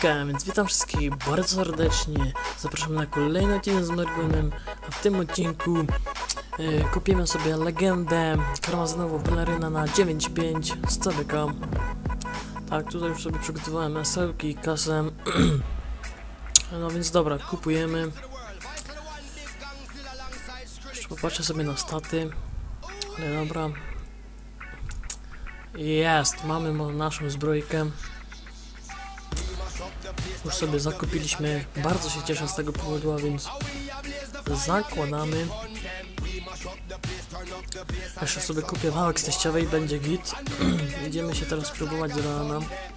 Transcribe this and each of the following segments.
Hejka, więc witam wszystkich bardzo serdecznie. Zapraszam na kolejny odcinek z Mergunem, a w tym odcinku kupimy sobie legendę karmazynową peleryna na 9.5 z CBK. Tak, tutaj już sobie przygotowałem masełki i kasę. No więc dobra, kupujemy. Jeszcze popatrzę sobie na staty. Ale dobra. Jest, mamy naszą zbrojkę. Już sobie zakupiliśmy, bardzo się cieszę z tego powodu, a więc zakładamy. Jeszcze sobie kupię wałek z teściowej, będzie git. Idziemy się teraz próbować do rana.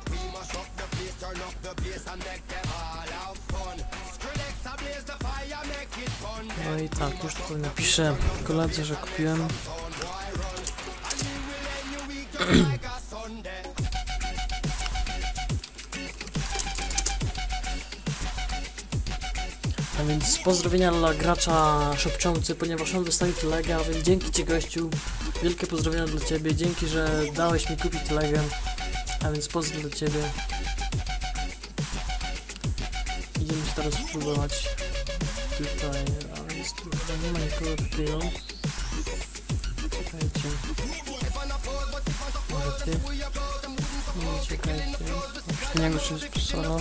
No i tak, już tutaj napiszę koledze, że kupiłem. A więc pozdrowienia dla gracza szepczący, ponieważ on dostaje telegę, a więc dzięki Ci, gościu, wielkie pozdrowienia dla Ciebie, dzięki, że dałeś mi kupić telegę, a więc pozdro dla Ciebie. Idziemy się teraz spróbować tutaj, a więc tu chyba nie ma nikogo takiego. Czekajcie. Może Ty? Nie, czekajcie. Przy niego się jest solo.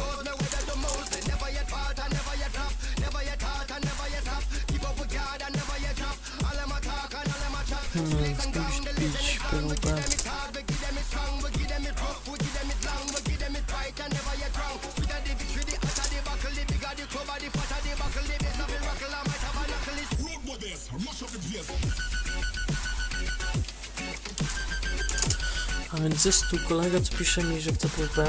Z kimś pić PvP. A więc jest tu kolega, co pisze mi, że chce PvP.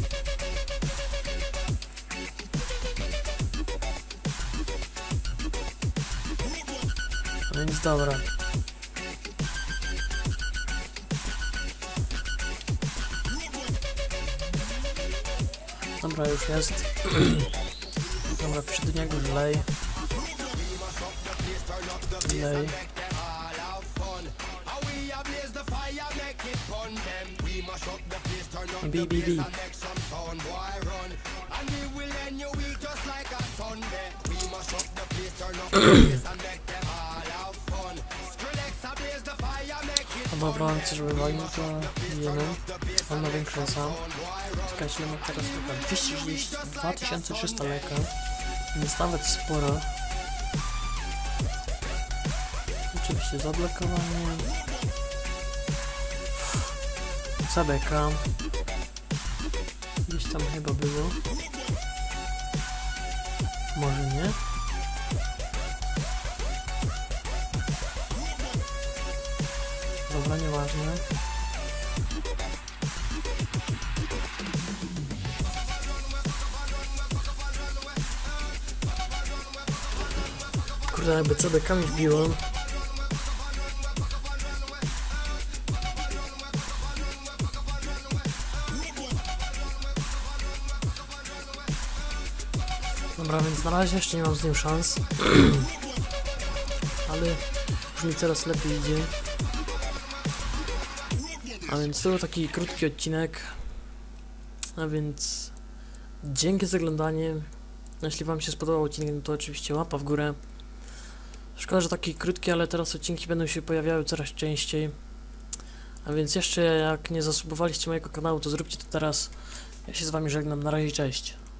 A więc dobra. Dobra, już jest. Dobra, piszę do niego lej. Lej. BBB. Dobra, chcę, żeby walił, to jemy. On ma większą sam. Czekajcie, mam teraz chyba 232 300 leka. Więc nawet sporo. Oczywiście zablokowanie. CBK. Gdzieś tam chyba było. Może nie. Dobra, nieważne. Kurde, jakby CBK mi wbiło. Dobra, więc na razie jeszcze nie mam z nim szans. Ale już mi coraz lepiej idzie. A więc to był taki krótki odcinek. A więc dzięki za oglądanie. Jeśli Wam się spodobał odcinek, no to oczywiście łapa w górę. Szkoda, że taki krótki, ale teraz odcinki będą się pojawiały coraz częściej. A więc jeszcze jak nie zasubowaliście mojego kanału, to zróbcie to teraz. Ja się z Wami żegnam, na razie, cześć.